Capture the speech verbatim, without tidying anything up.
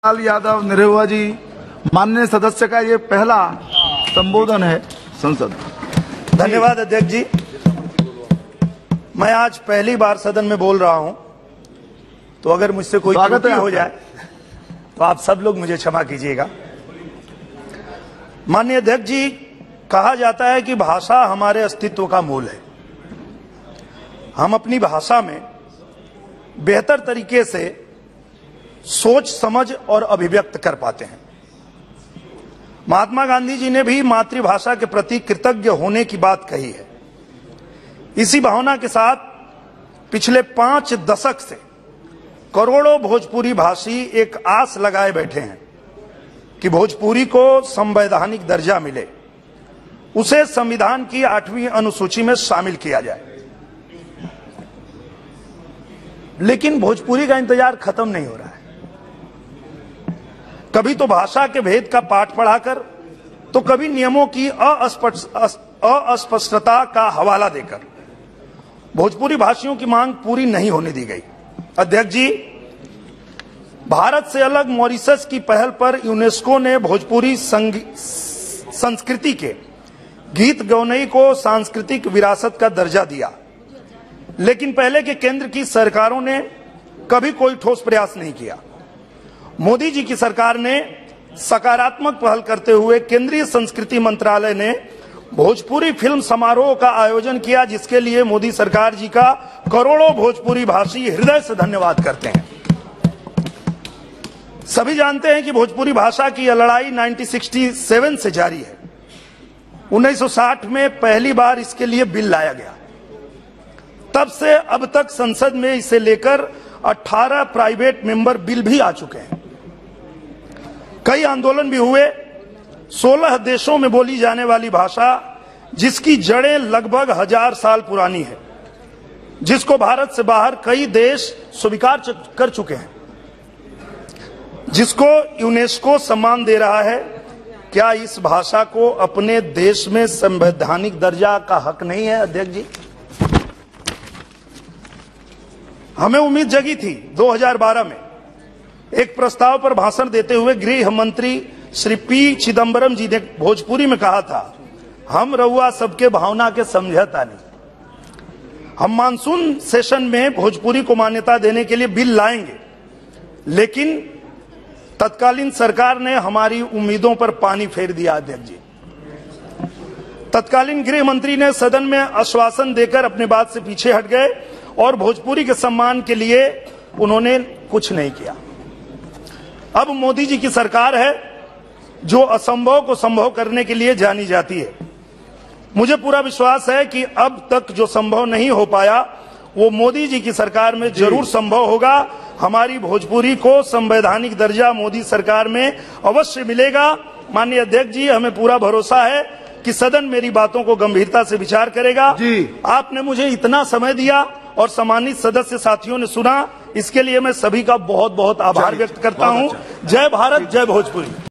लाल यादव निरहुआ जी, माननीय सदस्य का ये पहला संबोधन है संसद। धन्यवाद अध्यक्ष जी। मैं आज पहली बार सदन में बोल रहा हूं, तो अगर मुझसे कोई त्रुटि हो जाए तो आप सब लोग मुझे क्षमा कीजिएगा। माननीय अध्यक्ष जी, कहा जाता है कि भाषा हमारे अस्तित्व का मूल है। हम अपनी भाषा में बेहतर तरीके से सोच समझ और अभिव्यक्त कर पाते हैं। महात्मा गांधी जी ने भी मातृभाषा के प्रति कृतज्ञ होने की बात कही है। इसी भावना के साथ पिछले पांच दशक से करोड़ों भोजपुरी भाषी एक आस लगाए बैठे हैं कि भोजपुरी को संवैधानिक दर्जा मिले, उसे संविधान की आठवीं अनुसूची में शामिल किया जाए। लेकिन भोजपुरी का इंतजार खत्म नहीं हो रहा है। कभी तो भाषा के भेद का पाठ पढ़ाकर, तो कभी नियमों की अस्पष्टता का हवाला देकर भोजपुरी भाषियों की मांग पूरी नहीं होने दी गई। अध्यक्ष जी, भारत से अलग मॉरिशस की पहल पर यूनेस्को ने भोजपुरी संस्कृति के गीत गौनई को सांस्कृतिक विरासत का दर्जा दिया, लेकिन पहले के केंद्र की सरकारों ने कभी कोई ठोस प्रयास नहीं किया। मोदी जी की सरकार ने सकारात्मक पहल करते हुए केंद्रीय संस्कृति मंत्रालय ने भोजपुरी फिल्म समारोह का आयोजन किया, जिसके लिए मोदी सरकार जी का करोड़ों भोजपुरी भाषी हृदय से धन्यवाद करते हैं। सभी जानते हैं कि भोजपुरी भाषा की यह लड़ाई उन्नीस सौ सरसठ से जारी है। उन्नीस सौ साठ में पहली बार इसके लिए बिल लाया गया। तब से अब तक संसद में इसे लेकर अठारह प्राइवेट मेंबर बिल भी आ चुके हैं। कई आंदोलन भी हुए। सोलह देशों में बोली जाने वाली भाषा, जिसकी जड़ें लगभग हजार साल पुरानी है, जिसको भारत से बाहर कई देश स्वीकार कर चुके हैं, जिसको यूनेस्को सम्मान दे रहा है, क्या इस भाषा को अपने देश में संवैधानिक दर्जा का हक नहीं है? अध्यक्ष जी, हमें उम्मीद जगी थी दो हज़ार बारह में एक प्रस्ताव पर भाषण देते हुए गृह मंत्री श्री पी चिदम्बरम जी ने भोजपुरी में कहा था, हम रउआ सबके भावना के समझता नहीं। हम मानसून सेशन में भोजपुरी को मान्यता देने के लिए बिल लाएंगे, लेकिन तत्कालीन सरकार ने हमारी उम्मीदों पर पानी फेर दिया। अध्यक्ष जी, तत्कालीन गृह मंत्री ने सदन में आश्वासन देकर अपने बात से पीछे हट गए और भोजपुरी के सम्मान के लिए उन्होंने कुछ नहीं किया। अब मोदी जी की सरकार है जो असंभव को संभव करने के लिए जानी जाती है। मुझे पूरा विश्वास है कि अब तक जो संभव नहीं हो पाया वो मोदी जी की सरकार में जरूर संभव होगा। हमारी भोजपुरी को संवैधानिक दर्जा मोदी सरकार में अवश्य मिलेगा। माननीय अध्यक्ष जी, हमें पूरा भरोसा है कि सदन मेरी बातों को गंभीरता से विचार करेगा। जी, आपने मुझे इतना समय दिया और सम्मानित सदस्य साथियों ने सुना, इसके लिए मैं सभी का बहुत बहुत आभार व्यक्त करता हूं। जय भारत, जय भोजपुरी।